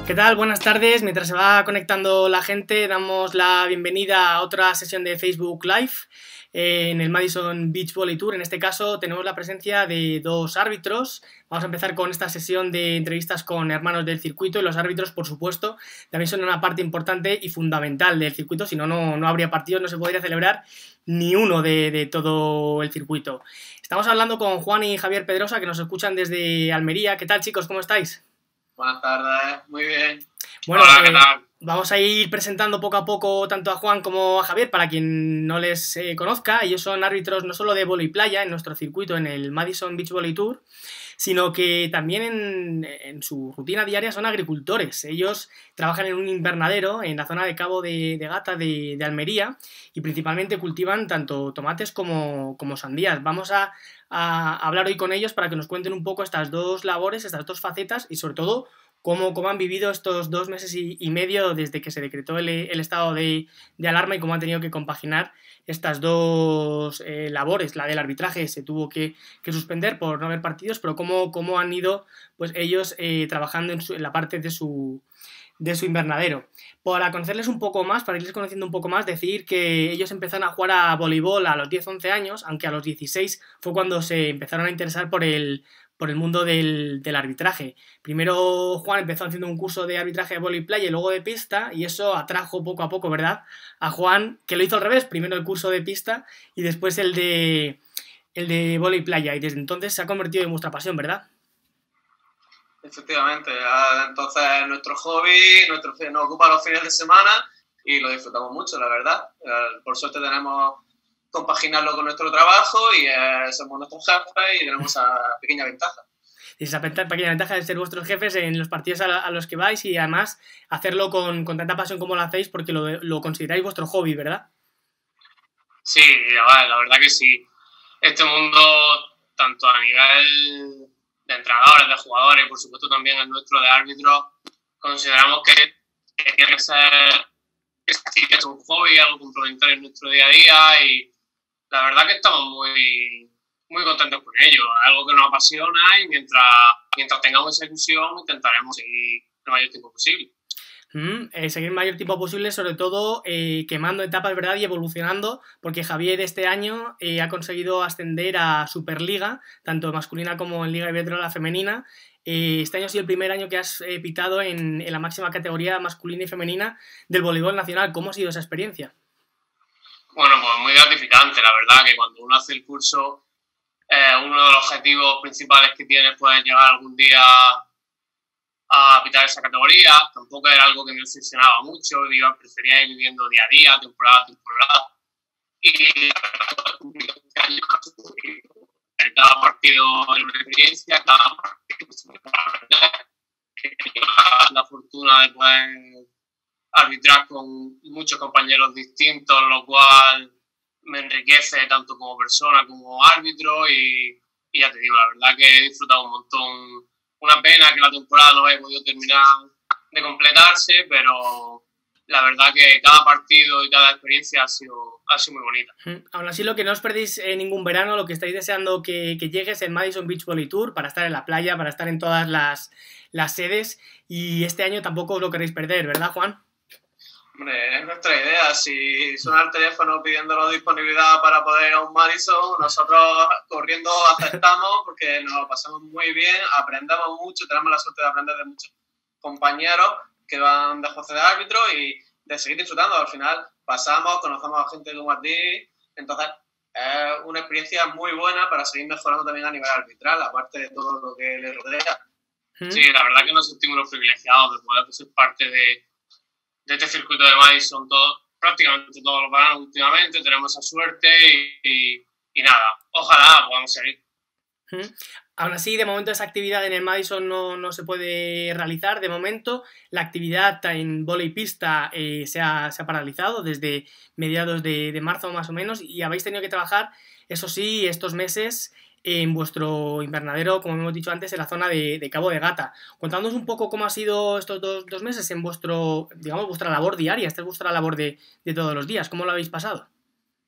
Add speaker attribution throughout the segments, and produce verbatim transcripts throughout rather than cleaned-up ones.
Speaker 1: ¿Qué tal? Buenas tardes. Mientras se va conectando la gente, damos la bienvenida a otra sesión de Facebook Live eh, en el Madison Beach Volley Tour. En este caso tenemos la presencia de dos árbitros. Vamos a empezar con esta sesión de entrevistas con hermanos del circuito, y los árbitros, por supuesto, también son una parte importante y fundamental del circuito. Si no, no, no habría partidos, no se podría celebrar ni uno de, de todo el circuito. Estamos hablando con Juan y Javier Pedrosa, que nos escuchan desde Almería. ¿Qué tal, chicos? ¿Cómo estáis?
Speaker 2: Buenas tardes, muy bien.
Speaker 1: Bueno,
Speaker 2: Hola,
Speaker 1: eh,
Speaker 2: ¿qué tal?
Speaker 1: Vamos a ir presentando poco a poco tanto a Juan como a Javier para quien no les eh, conozca. Ellos son árbitros no solo de vóley playa en nuestro circuito, en el Madison Beach Volley Tour, sino que también en, en su rutina diaria son agricultores. Ellos trabajan en un invernadero en la zona de Cabo de, de Gata de, de Almería, y principalmente cultivan tanto tomates como, como sandías. Vamos a, a hablar hoy con ellos para que nos cuenten un poco estas dos labores, estas dos facetas, y sobre todo Cómo, cómo han vivido estos dos meses y, y medio desde que se decretó el, el estado de, de alarma, y cómo han tenido que compaginar estas dos eh, labores. La del arbitraje se tuvo que, que suspender por no haber partidos, pero cómo, cómo han ido pues ellos eh, trabajando en, su, en la parte de su, de su invernadero. Para conocerles un poco más, para irles conociendo un poco más, decir que ellos empezaron a jugar a voleibol a los diez once años, aunque a los dieciséis fue cuando se empezaron a interesar por el por el mundo del, del arbitraje. Primero Juan empezó haciendo un curso de arbitraje de vóley playa y luego de pista, y eso atrajo poco a poco, ¿verdad?, a Juan, que lo hizo al revés, primero el curso de pista y después el de el de vóley playa, y desde entonces se ha convertido en vuestra pasión, ¿verdad?
Speaker 2: Efectivamente, entonces nuestro hobby, nuestro, nos ocupa los fines de semana y lo disfrutamos mucho, la verdad. Por suerte tenemos compaginarlo con nuestro trabajo y eh, somos nuestros jefes y tenemos esa pequeña ventaja.
Speaker 1: Esa pequeña ventaja de ser vuestros jefes en los partidos a, a los que vais, y además hacerlo con, con tanta pasión como lo hacéis, porque lo, lo consideráis vuestro hobby, ¿verdad?
Speaker 2: Sí, la verdad que sí. Este mundo, tanto a nivel de entrenadores, de jugadores y por supuesto también el nuestro de árbitros, consideramos que, que tiene que ser que es un hobby, algo complementario en nuestro día a día, y la verdad que estamos muy, muy contentos con ello. Es algo que nos apasiona y mientras, mientras tengamos esa ilusión intentaremos seguir el mayor tiempo posible.
Speaker 1: Mm, eh, seguir el mayor tiempo posible, sobre todo eh, quemando etapas, ¿verdad?, y evolucionando, porque Javier este año eh, ha conseguido ascender a Superliga, tanto masculina como en Liga Iberdrola femenina. Eh, este año ha sido el primer año que has eh, pitado en, en la máxima categoría masculina y femenina del voleibol nacional. ¿Cómo ha sido esa experiencia?
Speaker 2: Bueno, pues muy gratificante, la verdad, que cuando uno hace el curso, eh, uno de los objetivos principales que tiene es poder llegar algún día a pitar esa categoría. Tampoco era algo que me obsesionaba mucho, yo prefería ir viviendo día a día, temporada a temporada, y cada partido es una experiencia, cada partido es una experiencia. La fortuna de poder arbitrar con muchos compañeros distintos, lo cual me enriquece tanto como persona como árbitro, y, y ya te digo, la verdad que he disfrutado un montón. Una pena que la temporada no haya podido terminar de completarse, pero la verdad que cada partido y cada experiencia ha sido, ha sido muy bonita.
Speaker 1: Mm. Aún así, lo que no os perdéis en ningún verano, lo que estáis deseando que, que llegue es el Madison Beach Volley Tour, para estar en la playa, para estar en todas las, las sedes, y este año tampoco os lo queréis perder, ¿verdad, Juan?
Speaker 2: Hombre, es nuestra idea. Si suena el teléfono pidiéndonos disponibilidad para poder ir a un Madison, nosotros corriendo aceptamos, porque nos lo pasamos muy bien, aprendemos mucho, tenemos la suerte de aprender de muchos compañeros que van de jueces de árbitro y de seguir disfrutando. Al final pasamos, conocemos a gente como a ti, entonces es una experiencia muy buena para seguir mejorando también a nivel arbitral, aparte de todo lo que le rodea. ¿Mm? Sí, la verdad que nos sentimos los privilegiados de poder ser parte de de este circuito de Madison todo, prácticamente todos los veranos últimamente. Tenemos esa suerte y, y, y nada, ojalá podamos seguir.
Speaker 1: ¿Mm? Aún así, de momento esa actividad en el Madison no, no se puede realizar. De momento la actividad en vóley pista eh, se, ha, se ha paralizado desde mediados de, de marzo más o menos, y habéis tenido que trabajar, eso sí, estos meses en vuestro invernadero, como hemos dicho antes, en la zona de, de Cabo de Gata. Contándonos un poco cómo ha sido estos dos, dos meses en vuestro, digamos, vuestra labor diaria. Esta es vuestra labor de, de todos los días. ¿Cómo lo habéis pasado?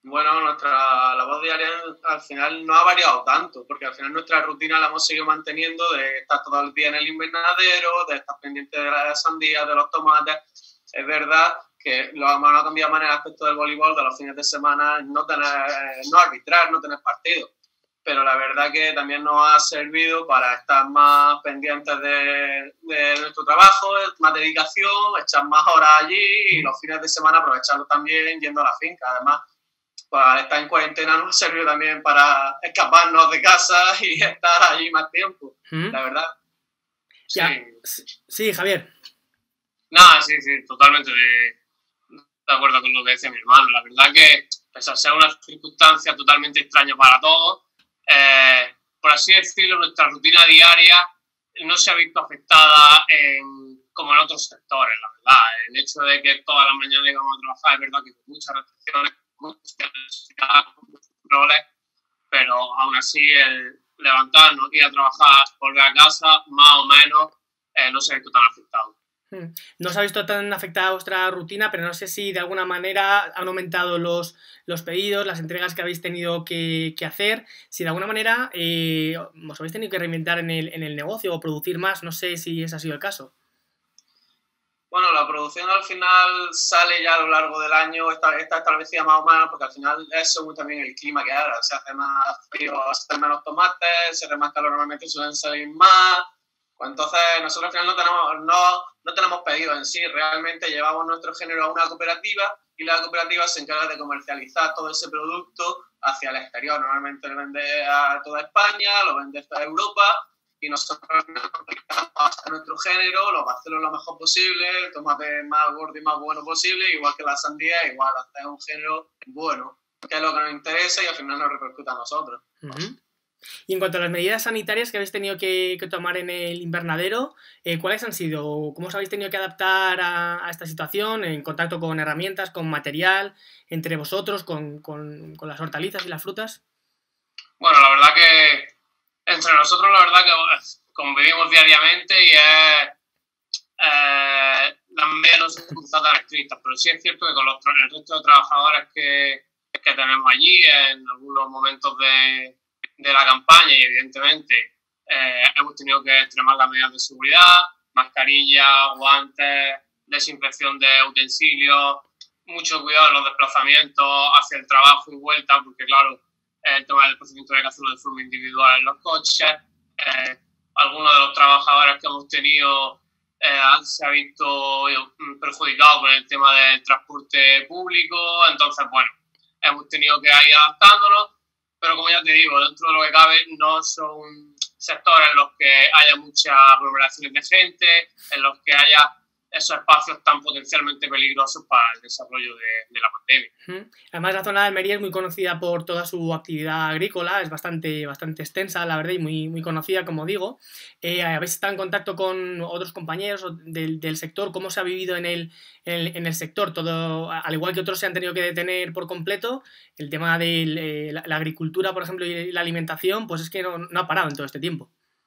Speaker 2: Bueno, nuestra labor diaria al final no ha variado tanto, porque al final nuestra rutina la hemos seguido manteniendo de estar todo el día en el invernadero, de estar pendiente de las sandías, de los tomates. Es verdad que lo hemos cambiado de manera aspecto del voleibol, de los fines de semana no tener, no arbitrar, no tener partidos. Pero la verdad que también nos ha servido para estar más pendientes de, de nuestro trabajo, más dedicación, echar más horas allí y los fines de semana aprovecharlo también yendo a la finca. Además, pues estar en cuarentena nos ha servido también para escaparnos de casa y estar allí más tiempo, ¿Mm? La verdad.
Speaker 1: Sí. sí, Javier.
Speaker 3: Nada, sí, sí, totalmente de, de acuerdo con lo que decía mi hermano. La verdad que, pese a ser una circunstancia totalmente extraña para todos, eh, por así decirlo, nuestra rutina diaria no se ha visto afectada en, como en otros sectores, la verdad. El hecho de que todas las mañanas íbamos a trabajar, es verdad que con muchas restricciones, muchas necesidades, muchos controles, pero aún así el levantarnos, ir a trabajar, volver a casa, más o menos, eh, no se ha visto tan afectado.
Speaker 1: No se ha visto tan afectada vuestra rutina, pero no sé si de alguna manera han aumentado los, los pedidos, las entregas que habéis tenido que, que hacer, si de alguna manera eh, os habéis tenido que reinventar en el, en el negocio o producir más, no sé si ese ha sido el caso.
Speaker 2: Bueno, la producción al final sale ya a lo largo del año, está, está establecida más o menos, porque al final es según también el clima que haga, se hace más frío, se hacen menos tomates, se hace más calor, normalmente suelen salir más. Entonces, nosotros al final no tenemos, no, no tenemos pedidos en sí, realmente llevamos nuestro género a una cooperativa y la cooperativa se encarga de comercializar todo ese producto hacia el exterior. Normalmente lo vende a toda España, lo vende a Europa y nosotros a nuestro género, lo va a hacerlo lo mejor posible, el tomate más gordo y más bueno posible, igual que la sandía, igual hacer un género bueno, que es lo que nos interesa y al final nos repercute a nosotros.
Speaker 1: Uh-huh. Y en cuanto a las medidas sanitarias que habéis tenido que, que tomar en el invernadero, eh, ¿cuáles han sido? ¿Cómo os habéis tenido que adaptar a, a esta situación en contacto con herramientas, con material, entre vosotros, con, con, con las hortalizas y las frutas?
Speaker 3: Bueno, la verdad que entre nosotros la verdad que convivimos diariamente y es, eh, las medidas no son tan estrictas, pero sí es cierto que con los, el resto de trabajadores que, que tenemos allí en algunos momentos de de la campaña y evidentemente eh, hemos tenido que extremar las medidas de seguridad, mascarilla, guantes, desinfección de utensilios, mucho cuidado en los desplazamientos hacia el trabajo y vuelta, porque claro, el tema del desplazamiento hay que hacerlo de forma individual en los coches. Eh, algunos de los trabajadores que hemos tenido eh, se ha visto perjudicados por el tema del transporte público, entonces bueno, hemos tenido que ir adaptándonos. Pero como ya te digo, dentro de lo que cabe, no son sectores en los que haya muchas aglomeraciones de gente, en los que haya esos espacios tan potencialmente peligrosos para el desarrollo de, de la pandemia.
Speaker 1: Además, la zona de Almería es muy conocida por toda su actividad agrícola, es bastante, bastante extensa, la verdad, y muy, muy conocida, como digo. Eh, ¿Habéis estado en contacto con otros compañeros del, del sector? ¿Cómo se ha vivido en el, en el, en el sector? Todo, al igual que otros se han tenido que detener por completo, el tema de eh, la, la agricultura, por ejemplo, y la alimentación, pues es que no, no ha parado en todo este tiempo.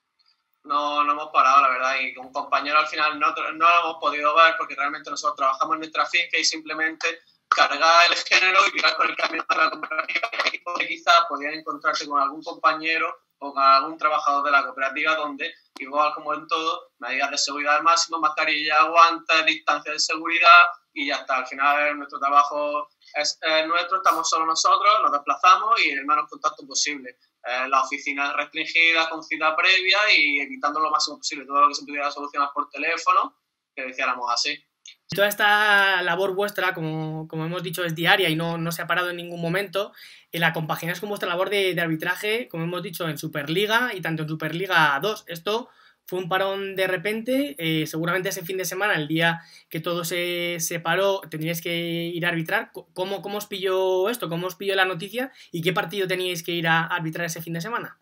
Speaker 2: No, no hemos parado, la verdad, y con compañeros al final no, no lo hemos podido ver porque realmente nosotros trabajamos en nuestra finca y simplemente cargar el género y tirar con el camión a la cooperativa y quizás podían encontrarse con algún compañero o con algún trabajador de la cooperativa donde, igual como en todo, medidas de seguridad al máximo, mascarilla, guantes, distancia de seguridad y ya está. Al final nuestro trabajo es, es nuestro, estamos solo nosotros, nos desplazamos y el menos contacto posible. Eh, las oficinas restringidas con cita previa y evitando lo máximo posible todo lo que se pudiera solucionar por teléfono, que decíamos así.
Speaker 1: Toda esta labor vuestra, como, como hemos dicho, es diaria y no, no se ha parado en ningún momento. Eh, la compagináis con vuestra labor de, de arbitraje, como hemos dicho, en Superliga y tanto en Superliga dos. Esto fue un parón de repente, eh, seguramente ese fin de semana, el día que todo se, se paró, tendríais que ir a arbitrar. ¿Cómo, ¿Cómo os pilló esto? ¿Cómo os pilló la noticia? ¿Y qué partido teníais que ir a arbitrar ese fin de semana?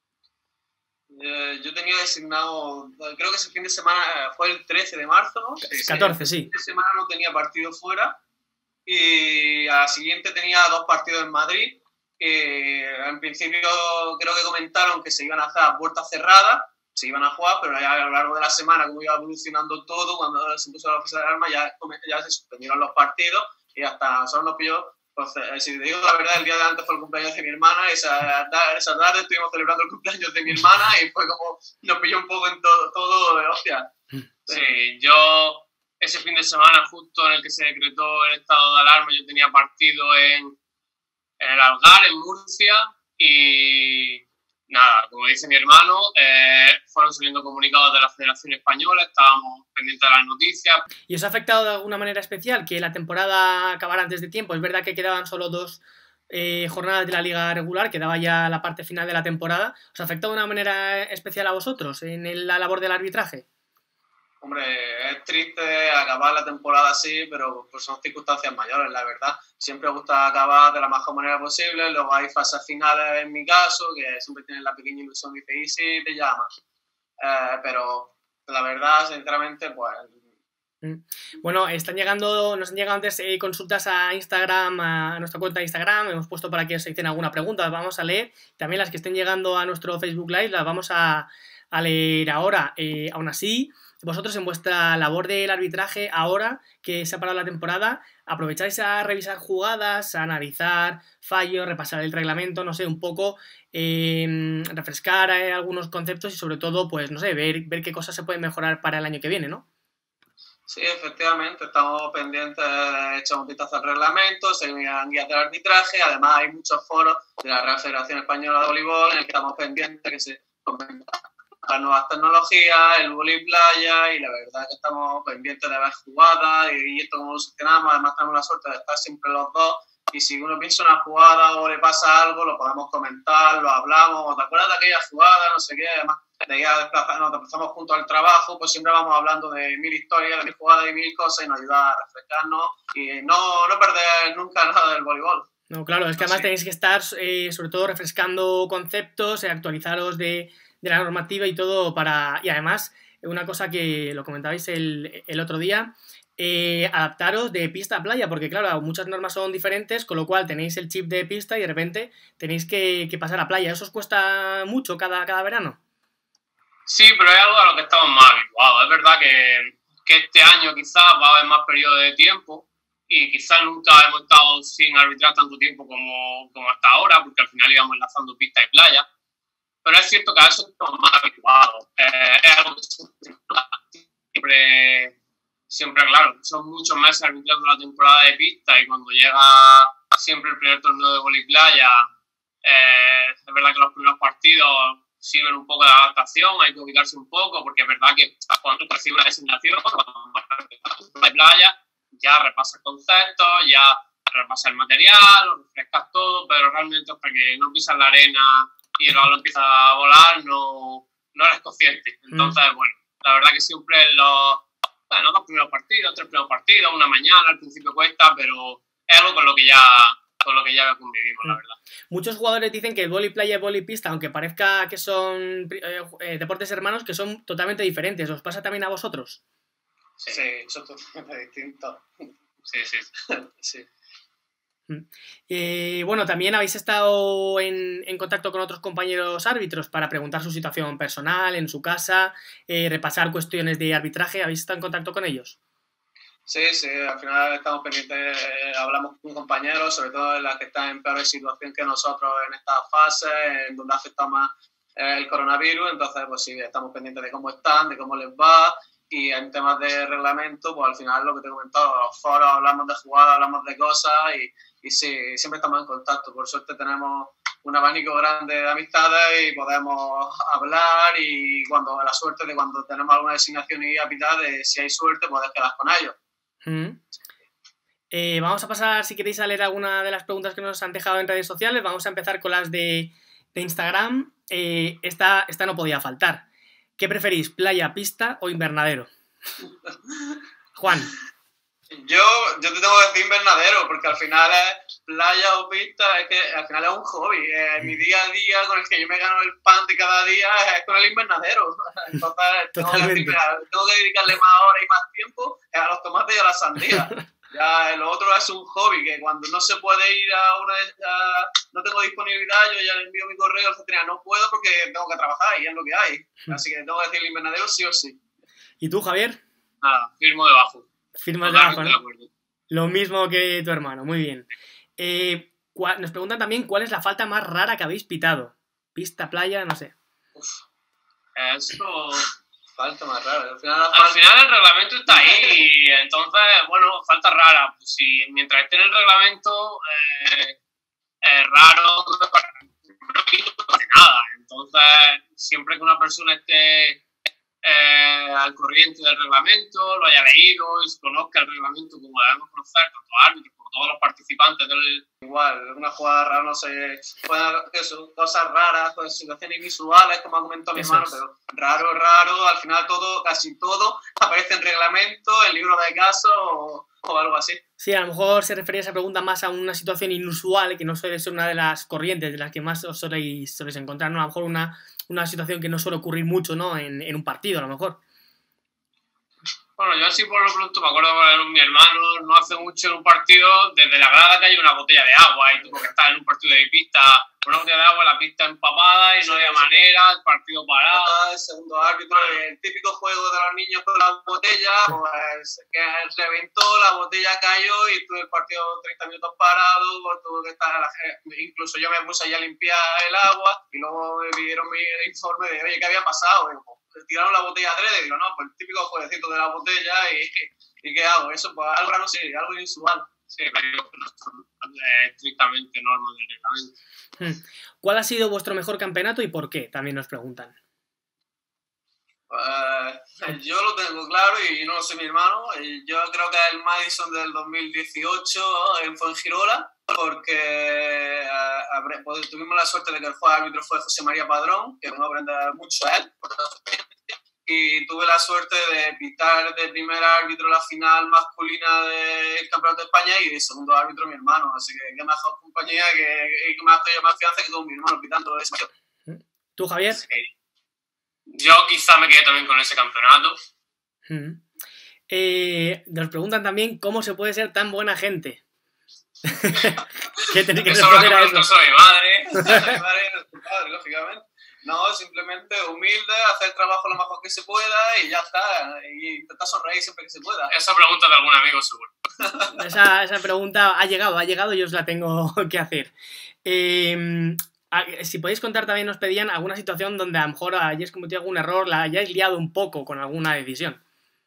Speaker 2: Eh, yo tenía designado, creo que ese fin de semana fue el trece de marzo, ¿no?
Speaker 1: Sí, catorce, sí.
Speaker 2: El fin de semana no tenía partido fuera y a la siguiente tenía dos partidos en Madrid. Eh, en principio creo que comentaron que se iban a hacer a puertas cerradas, se iban a jugar, pero ya a lo largo de la semana, como iba evolucionando todo, cuando se puso la fase de alarma, ya, ya se suspendieron los partidos y hasta nosotros nos pilló Pues eh, si te digo la verdad, el día de antes fue el cumpleaños de mi hermana y esa, esa tarde estuvimos celebrando el cumpleaños de mi hermana y fue como, nos pilló un poco en todo, todo de hostia.
Speaker 3: Sí, yo ese fin de semana justo en el que se decretó el estado de alarma, yo tenía partido en, en el Algar, en Murcia, y nada, como dice mi hermano, eh, fueron saliendo comunicados de la Federación Española, estábamos pendientes de las noticias.
Speaker 1: ¿Y os ha afectado de alguna manera especial que la temporada acabara antes de tiempo? Es verdad que quedaban solo dos eh, jornadas de la liga regular, quedaba ya la parte final de la temporada. ¿Os ha afectado de una manera especial a vosotros en el, la labor del arbitraje?
Speaker 2: Hombre, es triste acabar la temporada así, pero pues son circunstancias mayores, la verdad. Siempre gusta acabar de la mejor manera posible, luego hay fases finales en mi caso, que siempre tienen la pequeña ilusión, dice, ¿y si te llamas? Eh, pero la verdad, sinceramente, pues...
Speaker 1: Bueno, están llegando, nos han llegado antes eh, consultas a Instagram, a nuestra cuenta de Instagram, hemos puesto para que os hicieran alguna pregunta, las vamos a leer. También las que estén llegando a nuestro Facebook Live las vamos a, a leer ahora. Eh, aún así, vosotros en vuestra labor del arbitraje, ahora que se ha parado la temporada, ¿aprovecháis a revisar jugadas, a analizar fallos, repasar el reglamento, no sé, un poco eh, refrescar eh, algunos conceptos y sobre todo, pues no sé, ver, ver qué cosas se pueden mejorar para el año que viene, ¿no?
Speaker 2: Sí, efectivamente, estamos pendientes, echamos un vistazo al reglamento, se envían guías del arbitraje, además hay muchos foros de la Real Federación Española de Voleibol en el que estamos pendientes que se comentan las nuevas tecnologías, el voleibol playa, y la verdad que estamos pendientes de ver jugadas y, y esto cómo lo gestionamos. Además tenemos la suerte de estar siempre los dos y si uno piensa una jugada o le pasa algo, lo podemos comentar, lo hablamos, ¿te acuerdas de aquella jugada? No sé qué, además de ir a desplazar, nos desplazamos junto al trabajo, pues siempre vamos hablando de mil historias, de mil jugadas y mil cosas y nos ayuda a refrescarnos y no, no perder nunca nada del voleibol.
Speaker 1: No, claro, es que además
Speaker 2: Sí.
Speaker 1: tenéis que estar eh, sobre todo refrescando conceptos, eh, actualizaros de, de la normativa y todo para... Y además, una cosa que lo comentabais el, el otro día, eh, adaptaros de pista a playa, porque claro, muchas normas son diferentes, con lo cual tenéis el chip de pista y de repente tenéis que, que pasar a playa. ¿Eso os cuesta mucho cada, cada verano?
Speaker 3: Sí, pero es algo a lo que estamos más habituados. Es verdad que, que este año quizás va a haber más periodo de tiempo y quizás nunca hemos estado sin arbitrar tanto tiempo como, como hasta ahora, porque al final íbamos enlazando pista y playa. Pero es cierto que a eso estamos más habituados. Eh, es algo que siempre, siempre, claro, son muchos meses arbitrando la temporada de pista y cuando llega siempre el primer torneo de voleibol playa, eh, es verdad que los primeros partidos sirven un poco de adaptación, hay que ubicarse un poco, porque es verdad que cuando tú recibes una designación, la playa, ya repasas conceptos, ya repasas el material, lo refrescas todo, pero realmente hasta que no pisas la arena y el balón empieza a volar, no, no eres consciente. Entonces, mm. bueno, la verdad que siempre en los, bueno, dos primeros partidos, tres primeros partidos, una mañana, al principio cuesta, pero es algo con lo que ya... con lo que ya convivimos, la verdad.
Speaker 1: Muchos jugadores dicen que el vóley playa y vóley pista, aunque parezca que son eh, eh, deportes hermanos, que son totalmente diferentes. ¿Os pasa también a vosotros?
Speaker 2: Sí, sí, son totalmente distintos.
Speaker 3: Sí, sí.
Speaker 2: sí.
Speaker 1: Eh, bueno, también habéis estado en, en contacto con otros compañeros árbitros para preguntar su situación personal, en su casa, eh, repasar cuestiones de arbitraje. ¿Habéis estado en contacto con ellos?
Speaker 2: Sí, sí, al final estamos pendientes, eh, hablamos con compañeros, sobre todo en las que están en peor situación que nosotros en esta fase, en donde afecta más eh, el coronavirus, entonces pues sí, estamos pendientes de cómo están, de cómo les va, y en temas de reglamento, pues al final lo que te he comentado, los foros, hablamos de jugadas, hablamos de cosas, y, y sí, siempre estamos en contacto. Por suerte tenemos un abanico grande de amistades y podemos hablar, y cuando la suerte de cuando tenemos alguna designación y a pitad, de si hay suerte, puedes quedar con ellos.
Speaker 1: Mm. Eh, vamos a pasar, si queréis, a leer alguna de las preguntas que nos han dejado en redes sociales. Vamos a empezar con las de, de Instagram. Eh, esta, esta no podía faltar. ¿Qué preferís, playa, pista o invernadero? Juan.
Speaker 2: Yo, yo te tengo que decir invernadero, porque al final es playa o pista, es que al final es un hobby. Eh, mi día a día con el que yo me gano el pan de cada día es con el invernadero. Entonces tengo que, decir, tengo que dedicarle más horas y más tiempo a los tomates y a la sandía. Ya lo otro es un hobby, que cuando no se puede ir a una... A, no tengo disponibilidad, yo ya le envío mi correo, etcétera. No puedo porque tengo que trabajar y es lo que hay. Así que tengo que decir el invernadero sí o sí.
Speaker 1: ¿Y tú, Javier?
Speaker 3: Nada, firmo debajo.
Speaker 1: Firmas debajo, ¿no? De Lo mismo que tu hermano, muy bien. Eh, nos preguntan también cuál es la falta más rara que habéis pitado. Pista, playa, no sé.
Speaker 3: Uf, eso...
Speaker 2: Falta más rara. Al final,
Speaker 3: Al falta... final el reglamento está ahí y entonces, bueno, falta rara. Pues si mientras esté en el reglamento, eh, es raro, no hace nada. Entonces, siempre que una persona esté eh, al corriente del reglamento, lo haya leído y conozca el reglamento como debemos conocer, tanto árbitros como todos los participantes del...
Speaker 2: Igual, una jugada rara, no sé, pueden eso, cosas raras, pues, situaciones visuales, como ha comentado mi hermano, pero raro, raro, al final todo, casi todo, aparece en reglamento, en libro de casos o, o algo así.
Speaker 1: Sí, a lo mejor se refería esa pregunta más a una situación inusual, que no suele ser una de las corrientes de las que más os soléis, soléis encontrar, ¿no? A lo mejor una, una situación que no suele ocurrir mucho, ¿no? En, en un partido, a lo mejor.
Speaker 3: Bueno, yo así por lo pronto me acuerdo con mi hermano, no hace mucho en un partido, desde la grada que hay una botella de agua y tuvo que estar en un partido de pista, una botella de agua, la pista empapada y sí, no había sí, manera, el partido parado.
Speaker 2: El segundo árbitro, el típico juego de los niños con la botella, pues que reventó, la botella cayó y tuve el partido treinta minutos parado, pues, tuve que estar, incluso yo me puse ahí a limpiar el agua y luego me pidieron mi informe de, oye, ¿qué había pasado? Y, pues, tiraron la botella adrede y digo, no, pues el típico jueguecito de la botella y, y ¿qué hago? Eso, pues algo no sé, algo inusual.
Speaker 3: Sí, pero no son estrictamente normas del reglamento.
Speaker 1: ¿Cuál ha sido vuestro mejor campeonato y por qué? También nos preguntan.
Speaker 2: Pues yo lo tengo claro y no lo sé mi hermano. Yo creo que es el Madison del dos mil dieciocho en Fuengirola, porque uh, pues, tuvimos la suerte de que el juez árbitro fue José María Padrón, que uno aprende mucho a él. Y tuve la suerte de pitar de primer árbitro la final masculina del Campeonato de España y de segundo árbitro mi hermano. Así que qué mejor compañía que, que, que me hace más fianza que con mi hermano pitando eso.
Speaker 1: ¿Tú, Javier?
Speaker 3: Sí. Yo quizá me quedé también con ese campeonato.
Speaker 1: Hmm. Eh, nos preguntan también cómo se puede ser tan buena gente. ¿Qué tenés que
Speaker 3: eso responder a eso? Eso soy madre.
Speaker 2: Mi madre es tu padre, lógicamente. No, simplemente humilde, hacer el trabajo lo mejor que se pueda y ya está. Y intentar sonreír siempre que se pueda.
Speaker 3: Esa pregunta de algún amigo, seguro.
Speaker 1: Esa, esa pregunta ha llegado, ha llegado y os la tengo que hacer. Eh... Si podéis contar también, nos pedían alguna situación donde a lo mejor hayáis cometido algún error, la hayáis liado un poco con alguna decisión.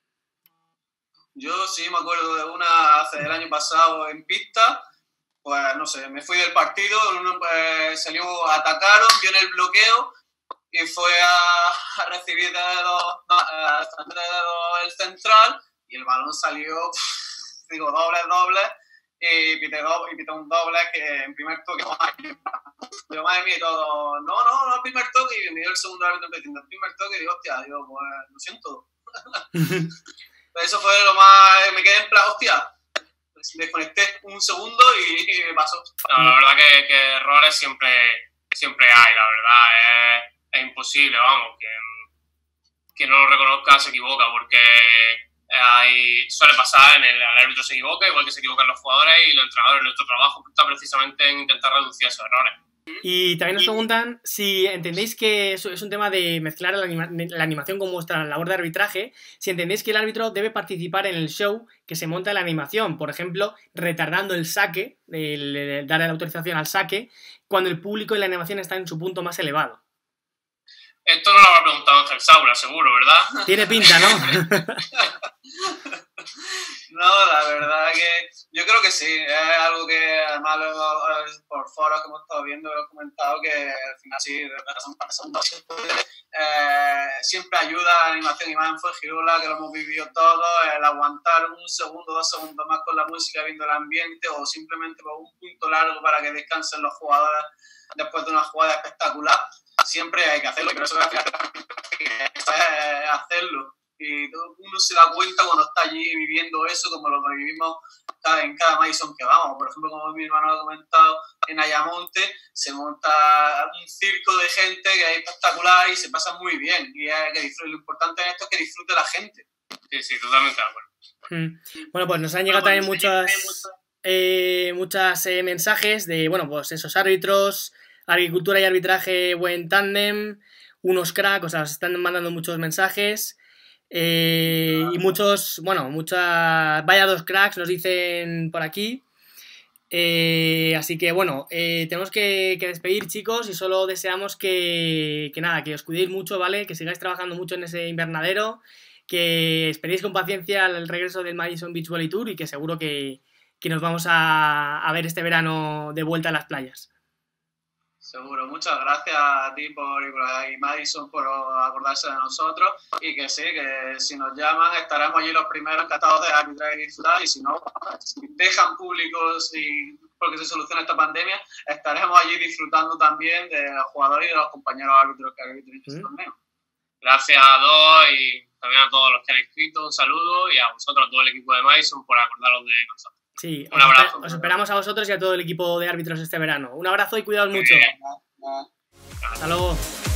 Speaker 2: Yo sí me acuerdo de una hace el año pasado en pista, pues no sé, me fui del partido, uno pues, salió, atacaron, vio en el bloqueo y fue a, a recibir de dos, no, a, de el central y el balón salió, digo, doble, doble. Y pité, do, y pité un doble que en primer toque, digo, madre mía, y todo, no, no, no, el primer toque, y me dio el segundo árbitro diciendo el primer toque, y digo, hostia, digo, pues, lo siento. Eso fue lo más, me quedé en plan, hostia, desconecté un segundo y, y me pasó.
Speaker 3: No, la verdad que, que errores siempre, siempre hay, la verdad, es, es imposible, vamos, que, que no lo reconozca se equivoca, porque... Hay, suele pasar, en el, el árbitro se equivoca, igual que se equivocan los jugadores y los entrenadores. Nuestro trabajo está precisamente en intentar reducir esos errores.
Speaker 1: Y también nos preguntan si entendéis que es, es un tema de mezclar la, anima, la animación con vuestra labor de arbitraje, si entendéis que el árbitro debe participar en el show que se monta en la animación, por ejemplo, retardando el saque, el, el darle la autorización al saque, cuando el público y la animación están en su punto más elevado.
Speaker 3: Esto no lo habrá preguntado Ángel Saura, seguro, ¿verdad?
Speaker 1: Tiene pinta, ¿no?
Speaker 2: No, la verdad que yo creo que sí, es algo que además por foros que hemos estado viendo, lo he comentado, que al final sí, eh, siempre ayuda a la animación y más en Fuengirola, que lo hemos vivido todos, el aguantar un segundo, dos segundos más con la música viendo el ambiente o simplemente por un punto largo para que descansen los jugadores después de una jugada espectacular. Siempre hay que hacerlo, y por eso es hacerlo. Y todo el mundo se da cuenta cuando está allí viviendo eso, como lo que vivimos cada, en cada Madison que vamos. Por ejemplo, como mi hermano ha comentado, en Ayamonte se monta un circo de gente que es espectacular y se pasa muy bien. Y es que disfrute. Lo importante en esto es que disfrute la gente.
Speaker 3: Sí, sí, totalmente de acuerdo.
Speaker 1: Mm. Bueno, pues nos han llegado bueno, pues, también muchas, eh, muchas eh, mensajes de, bueno, pues esos árbitros, agricultura y arbitraje, buen tándem, unos cracks, o sea, os están mandando muchos mensajes. Eh, y muchos, bueno, muchas, vaya dos cracks nos dicen por aquí. Eh, así que bueno, eh, tenemos que, que despedir, chicos, y solo deseamos que, que nada, que os cuidéis mucho, ¿vale? Que sigáis trabajando mucho en ese invernadero, que esperéis con paciencia el regreso del Madison Beach Volley Tour y que seguro que, que nos vamos a, a ver este verano de vuelta a las playas.
Speaker 2: Seguro, muchas gracias a ti por, y Madison por acordarse de nosotros, y que sí, que si nos llaman estaremos allí los primeros encantados de arbitrar y disfrutar, y si no, si dejan públicos y porque se soluciona esta pandemia, estaremos allí disfrutando también de los jugadores y de los compañeros árbitros que arbitren este torneo.
Speaker 3: Gracias a todos y también a todos los que han escrito, un saludo, y a vosotros, a todo el equipo de Madison, por acordaros de nosotros.
Speaker 1: Sí,
Speaker 3: un abrazo.
Speaker 1: Os esperamos a vosotros y a todo el equipo de árbitros este verano. Un abrazo y cuidaos mucho.
Speaker 3: Bien.
Speaker 1: Hasta luego.